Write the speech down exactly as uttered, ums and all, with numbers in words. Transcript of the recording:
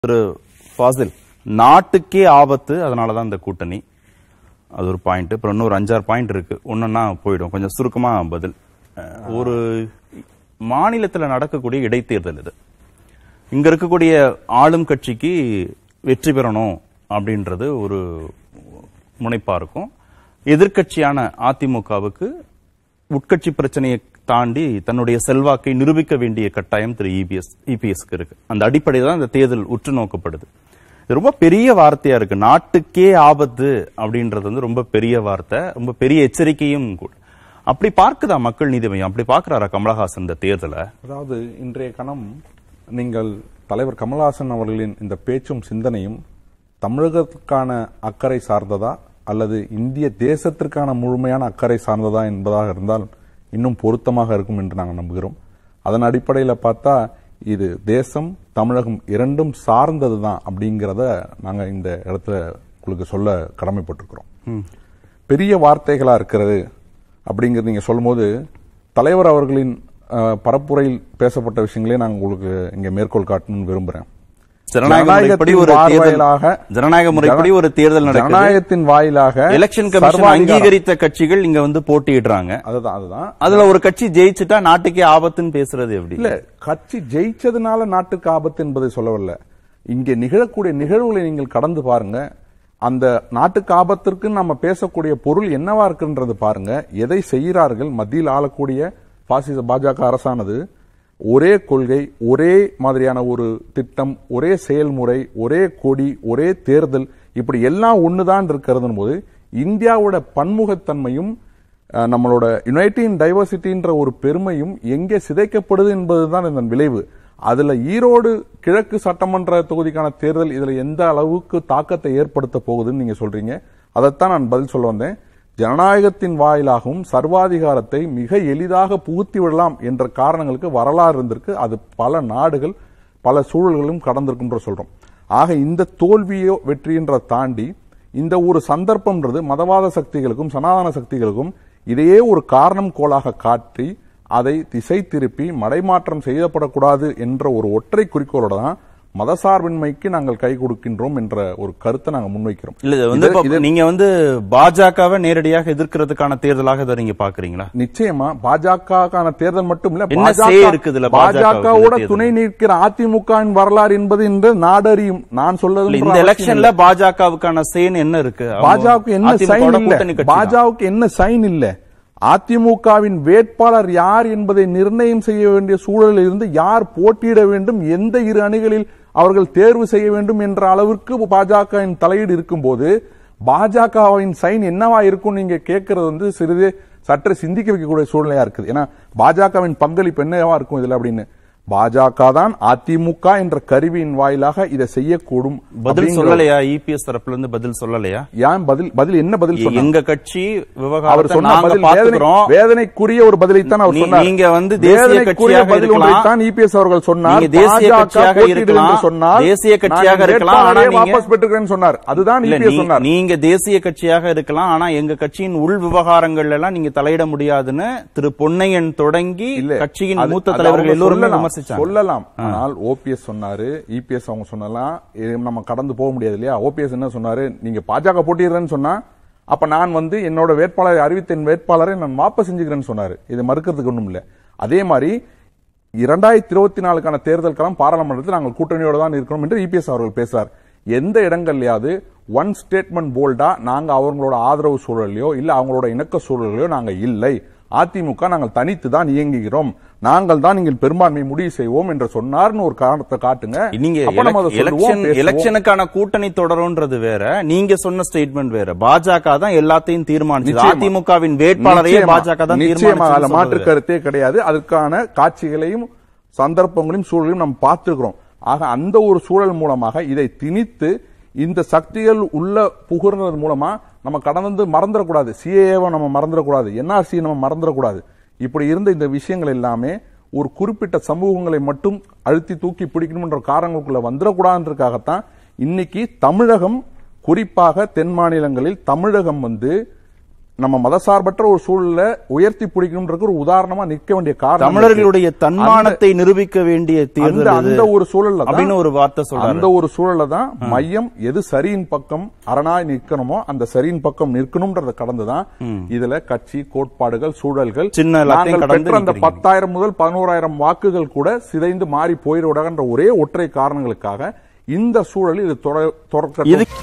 திரு ஃபாசில், நாட்டுக்கே ஆபத்து, அதனாலதான் இந்த கூட்டணி. அது ஒரு பாயிண்ட். அப்புறம் இன்னொரு அஞ்சாறு பாயிண்ட் இருக்கு, ஒன்னொன்னா போயிடும். கொஞ்சம் சுருக்கமா பதில். ஒரு மாநிலத்துல நடக்கக்கூடிய இடைத்தேர்தல் இது. இங்க இருக்கக்கூடிய ஆளும் கட்சிக்கு வெற்றி பெறணும் அப்படின்றது ஒரு முனைப்பா இருக்கும். எதிர்கட்சியான அதிமுகவுக்கு உட்கட்சி பிரச்சனையை தாண்டி தன்னுடைய செல்வாக்கை நிரூபிக்க வேண்டிய கட்டாயம் திரு இபிஎஸ் இபிஎஸ்க்கு இருக்கு. அந்த அடிப்படையில் தான் இந்த தேர்தல் உற்று நோக்கப்படுது. இது ரொம்ப பெரிய வார்த்தையா இருக்கு. நாட்டுக்கே ஆபத்து அப்படின்றது வந்து ரொம்ப பெரிய வார்த்தை, ரொம்ப பெரிய எச்சரிக்கையும் கூட. அப்படி பார்க்குதா மக்கள் நீதி மையம்? அப்படி பார்க்கிறாரா கமலஹாசன் இந்த தேர்தலை? அதாவது இன்றைய கணம் நீங்கள் தலைவர் கமலஹாசன் அவர்களின் இந்த பேச்சும் சிந்தனையும் தமிழகத்துக்கான அக்கறை சார்ந்ததா அல்லது இந்திய தேசத்திற்கான முழுமையான அக்கறை சார்ந்ததா என்பதாக இருந்தால் இன்னும் பொருத்தமாக இருக்கும் என்று நாங்கள் நம்புகிறோம். அதன் அடிப்படையில் பார்த்தா இது தேசம் தமிழகம் இரண்டும் சார்ந்ததுதான் அப்படிங்கிறத நாங்கள் இந்த இடத்துல உங்களுக்கு சொல்ல கடமைப்பட்டிருக்கிறோம். பெரிய வார்த்தைகளா இருக்கிறது அப்படிங்கிறது நீங்க சொல்லும் போது தலைவர் அவர்களின் பரப்புரையில் பேசப்பட்ட விஷயங்களே நான் உங்களுக்கு இங்க மேற்கோள் காட்டணும்னு விரும்புறேன். ஜனநாயகத்தின் வாயிலாக எலெக்ஷன் கமிஷன் அங்கீகரித்த கட்சிகள் இங்க வந்து போட்டியிடுறாங்க. அதுதான் அதுதான் அதுல ஒரு கட்சி ஜெயிச்சுட்டா நாட்டுக்கே ஆபத்துன்னு பேசுறது எப்படி? இல்ல, கட்சி ஜெயிச்சதுனால நாட்டுக்கு ஆபத்து என்பதை சொல்லவில்லை. இங்கே நிகழக்கூடிய நிகழ்வுகளை நீங்கள் கடந்து பாருங்க. அந்த நாட்டுக்கு ஆபத்திற்கு நம்ம பேசக்கூடிய பொருள் என்னவா இருக்குன்றது பாருங்க. எதை செய்கிறார்கள் மத்தியில் ஆளக்கூடிய பாசிச பாஜக அரசானது? ஒரே கொள்கை, ஒரே மாதிரியான ஒரு திட்டம், ஒரே செயல்முறை, ஒரே கொடி, ஒரே தேர்தல், இப்படி எல்லாம் ஒண்ணுதான் இருக்கிறது போது இந்தியாவோட பன்முகத்தன்மையும் நம்மளோட யுனைட்டி இன் டைவர்சிட்டின்ற ஒரு பெருமையும் எங்கே சிதைக்கப்படுது என்பதுதான் இதன் விளைவு. அதுல ஈரோடு கிழக்கு சட்டமன்ற தொகுதிக்கான தேர்தல் இதுல எந்த அளவுக்கு தாக்கத்தை ஏற்படுத்த போகுதுன்னு நீங்க சொல்றீங்க. அதைத்தான் நான் பதில் சொல்ல வந்தேன். ஜனநாயகத்தின் வாயிலாகவும் சர்வாதிகாரத்தை மிக எளிதாக புகுத்தி விடலாம் என்ற காரணங்களுக்கு வரலாறு இருந்திருக்கு. அது பல நாடுகள் பல சூழல்களும் கடந்திருக்குன்ற சொல்றோம். ஆக இந்த தோல்வியோ வெற்றின்ற தாண்டி இந்த ஒரு சந்தர்ப்பம்ன்றது மதவாத சக்திகளுக்கும் சனாதன சக்திகளுக்கும் இதையே ஒரு காரணம் கோலாக காட்டி அதை திசை திருப்பி மடைமாற்றம் செய்யப்படக்கூடாது என்ற ஒரு ஒற்றை குறிக்கோளோட தான் மதசார்பின்மைக்கு நாங்கள் கை கொடுக்கின்றோம் என்ற ஒரு கருத்தை நாங்கள் முன்வைக்கிறோம். இல்ல, நீங்க வந்து பாஜகவை நேரடியாக எதிர்க்கிறதுக்கான தேர்தலாக இதை நீங்க பாக்குறீங்களா? நிச்சயமா பாஜகக்கான தேர்தல் மட்டும் இல்ல, பாஜகவோட துணை நிற்கிற அதிமுகவின் வரலாறு என்பது இன்று நாடறியும். நான் சொல்றது இந்த எலெக்ஷன்ல பாஜகவுக்கான சைன் என்ன இருக்கு? பாஜக என்ன சைன் இல்ல, பாஜகவுக்கு என்ன சைன் இல்ல. அதிமுகவின் வேட்பாளர் யார் என்பதை நிர்ணயம் செய்ய வேண்டிய சூழலில் இருந்து யார் போட்டியிட வேண்டும், எந்த இரு அணிகளில் அவர்கள் தேர்வு செய்ய வேண்டும் என்ற அளவிற்கு பாஜகவின் தலையீடு இருக்கும் போது பாஜகவின் சைன் என்னவா இருக்கும் நீங்க கேட்கறது வந்து சிறிது சற்று சிந்திக்க வைக்கக்கூடிய சூழ்நிலையா இருக்குது. ஏன்னா பாஜகவின் பங்களிப்பு என்னவா இருக்கும் இதுல அப்படின்னு. பாஜக தான் அதிமுக என்ற கருவியின் வாயிலாக இதை செய்யக்கூடும். பதில் சொல்லலையா? இபிஎஸ் தரப்புல இருந்து பதில் சொல்லலையா? ஏன் பதில் பதில் என்ன பதில் சொன்னார்? எங்க கட்சி அவர் சொன்ன பதில் வேதனைக்குரிய ஒரு பதிலைத்தான் அவர் சொன்னார். நீங்க வந்து தேசிய கட்சியாக இருக்கலாம், இபிஎஸ் அவர்கள் சொன்னார். தேசிய கட்சியாக இருக்கலாம், சொன்னார். தேசிய கட்சியாக இருக்கலாம், ஆனா வாபஸ் பெற்றுக்கிறேன்னு சொன்னார். அதுதான் இபிஎஸ் சொன்னார். நீங்க தேசிய கட்சியாக இருக்கலாம், ஆனா எங்க கட்சியின் உள் விவகாரங்கள் எல்லாம் நீங்க தலையிட முடியாதுன்னு திரு பொன்னையன் தொடங்கி கட்சியின் மூத்த தலைவர்கள் எல்லோரும் சொல்லலாம். ஆனால் ஓபிஎஸ் சொன்னாரு, இபிஎஸ் அவங்க சொன்னலாம், நம்ம கடந்து போக முடியாது இல்லையா? ஓபிஎஸ் என்ன சொன்னாரு? நீங்க பாஜக போட்டிடுறேன்னு சொன்னா அப்ப நான் வந்து என்னோட வேட்பாளரை அறிவித்த வேட்பாளரை நான் வாபஸ் செஞ்சுக்கிறேன்னு சொன்னாரு. இது மறுக்கிறதுக்கு ஒண்ணும் இல்ல. அதே மாதிரி இரண்டாயிரத்தி இருபத்தி நாலுக்கான தேர்தல் களம் பாராளுமன்றத்தில் நாங்கள் கூட்டணியோட தான் இருக்கணும் என்று இபிஎஸ் அவர்கள் பேசுறார். எந்த இடங்கள்லயாவது ஒன் ஸ்டேட்மெண்ட் போல்டா நாங்க அவங்களோட ஆதரவு சூழலையோ இல்ல அவங்களோட இணக்க சூழலையோ நாங்க இல்லை, அதிமுக நாங்கள் தனித்து தான் இயங்குகிறோம், நாங்கள் தான் நீங்கள் பெரும்பான்மை முடிவு செய்வோம் என்று சொன்னார்னு ஒரு காரணத்தை காட்டுங்க. நீங்க எலெக்ஷனுக்கான கூட்டணி தொடரும்ன்றது வேற, நீங்க சொன்ன ஸ்டேட்மெண்ட் வேற. பாஜக தான் எல்லாத்தையும் தீர்மானிச்சது, அதிமுகவின் வேட்பாளரையே பாஜக தான் தீர்மானிச்சது. மாற்று கருத்தே கிடையாது. அதற்கான காட்சிகளையும் சந்தர்ப்பங்களையும் சூழலையும் நாம் பார்த்துக்கிறோம். ஆக அந்த ஒரு சூழல் மூலமாக இதை திணித்து இந்த சக்திகள் உள்ள புகுறது மூலமா நம்ம கடந்து மறந்துடக்கூடாது. சிஏஏவை நம்ம மறந்துடக்கூடாது, என்ஆர்சி நம்ம மறந்துடக்கூடாது. இப்படி இருந்த இந்த விஷயங்கள் எல்லாமே ஒரு குறிப்பிட்ட சமூகங்களை மட்டும் அழுத்தி தூக்கி பிடிக்கணும் என்ற காரணங்களுக்குள்ள வந்துடக்கூடாதுன்றதுக்காகத்தான் இன்னைக்கு தமிழகம், குறிப்பாக தென் மாநிலங்களில் தமிழகம் வந்து நம்ம மதசார்பற்ற ஒரு சூழல உயர்த்தி பிடிக்கணும்ன்றது ஒரு உதாரணமா நிற்க வேண்டிய காரணம். தமிழர்களுடைய தன்மானத்தை நிரூபிக்க வேண்டிய தேர்தல் அந்த ஒரு சூழல்ல அப்படின்னு ஒரு வார்த்தை சொல்றாரு. அந்த ஒரு சூழல்ல தான் மையம் எது சரியின் பக்கம் அரணாய் நிற்கணுமோ அந்த சரியின் பக்கம் நிற்கணும்ன்றத கடந்துதான் இதுல கட்சி கோட்பாடுகள் சூழல்கள் சின்ன நாங்கள் பெற்ற அந்த பத்தாயிரம் முதல் பதினோராயிரம் வாக்குகள் கூட சிதைந்து மாறி போயிடுவதாக ஒரே ஒற்றை காரணங்களுக்காக இந்த சூழலில் இது தொடக்க